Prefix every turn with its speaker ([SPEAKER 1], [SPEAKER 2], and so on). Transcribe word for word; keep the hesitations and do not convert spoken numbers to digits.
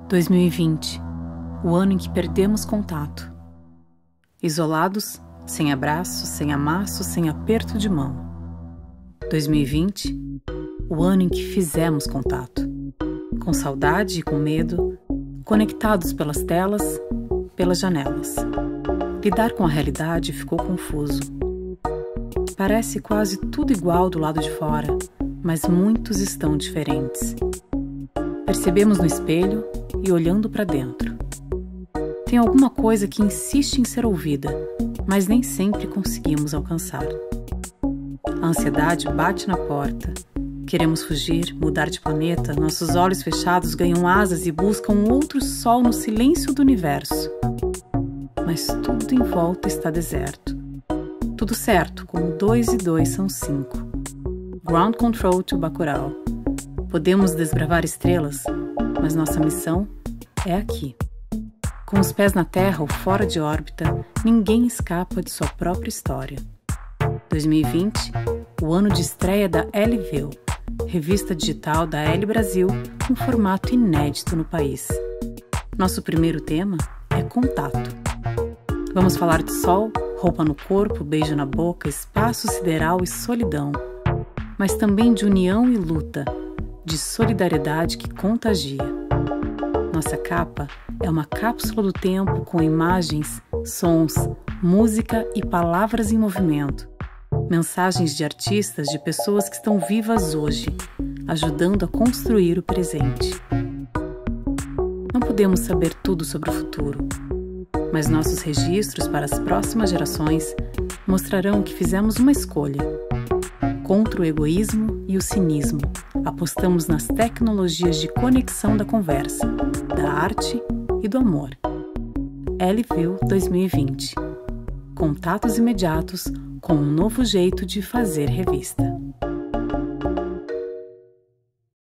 [SPEAKER 1] dois mil e vinte, o ano em que perdemos contato. Isolados, sem abraço, sem amasso, sem aperto de mão. dois mil e vinte, o ano em que fizemos contato. Com saudade e com medo, conectados pelas telas, pelas janelas. Lidar com a realidade ficou confuso. Parece quase tudo igual do lado de fora, mas muitos estão diferentes. Percebemos no espelho e olhando para dentro. Tem alguma coisa que insiste em ser ouvida, mas nem sempre conseguimos alcançar. A ansiedade bate na porta. Queremos fugir, mudar de planeta, nossos olhos fechados ganham asas e buscam um outro sol no silêncio do universo. Mas tudo em volta está deserto. Tudo certo, como dois e dois são cinco. Ground Control to Bacurau. Podemos desbravar estrelas, mas nossa missão é aqui. Com os pés na Terra ou fora de órbita, ninguém escapa de sua própria história. dois mil e vinte, o ano de estreia da L-View, revista digital da L Brasil, um formato inédito no país. Nosso primeiro tema é contato. Vamos falar de sol, roupa no corpo, beijo na boca, espaço sideral e solidão, mas também de união e luta, de solidariedade que contagia. Nossa capa é uma cápsula do tempo com imagens, sons, música e palavras em movimento. Mensagens de artistas, de pessoas que estão vivas hoje, ajudando a construir o presente. Não podemos saber tudo sobre o futuro, mas nossos registros para as próximas gerações mostrarão que fizemos uma escolha. Contra o egoísmo e o cinismo, apostamos nas tecnologias de conexão da conversa, da arte e do amor. L-View dois mil e vinte. Contatos imediatos com um novo jeito de fazer revista.